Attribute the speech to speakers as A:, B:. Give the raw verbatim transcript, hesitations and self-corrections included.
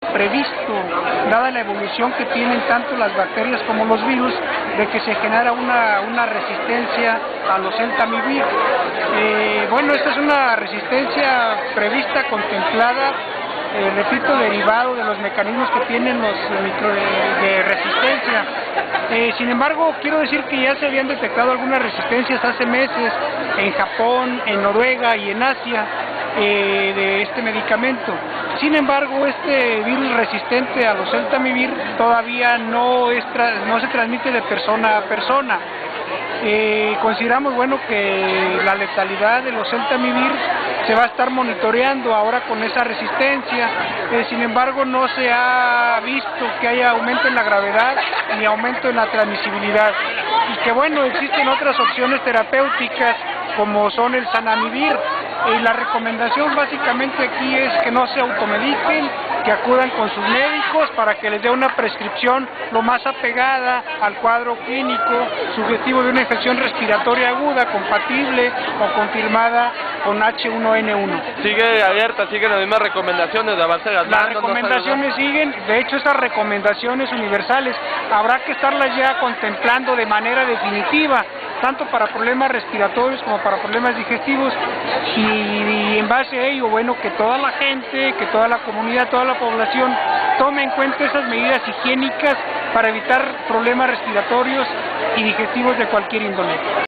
A: previsto, dada la evolución que tienen tanto las bacterias como los virus, de que se genera una, una resistencia a los Entamivir. Eh, bueno, esta es una resistencia prevista, contemplada, eh, repito, derivado de los mecanismos que tienen los micro de, de resistencia. Eh, sin embargo, quiero decir que ya se habían detectado algunas resistencias hace meses en Japón, en Noruega y en Asia eh, de este medicamento. Sin embargo, este virus resistente a los Entamivir todavía no, es tra no se transmite de persona a persona. Eh, consideramos bueno que la letalidad de los Entamivir se va a estar monitoreando ahora con esa resistencia, eh, sin embargo no se ha visto que haya aumento en la gravedad ni aumento en la transmisibilidad, y que bueno, existen otras opciones terapéuticas como son el Zanamivir. Y la recomendación básicamente aquí es que no se automediquen, que acudan con sus médicos para que les dé una prescripción lo más apegada al cuadro clínico subjetivo de una infección respiratoria aguda, compatible o confirmada con H uno N uno.
B: Sigue abierta, siguen las mismas recomendaciones de base de las
A: Las recomendaciones siguen, de hecho estas recomendaciones universales habrá que estarlas ya contemplando de manera definitiva, tanto para problemas respiratorios como para problemas digestivos, y, y en base a ello, bueno, que toda la gente, que toda la comunidad, toda la población tome en cuenta esas medidas higiénicas para evitar problemas respiratorios y digestivos de cualquier índole.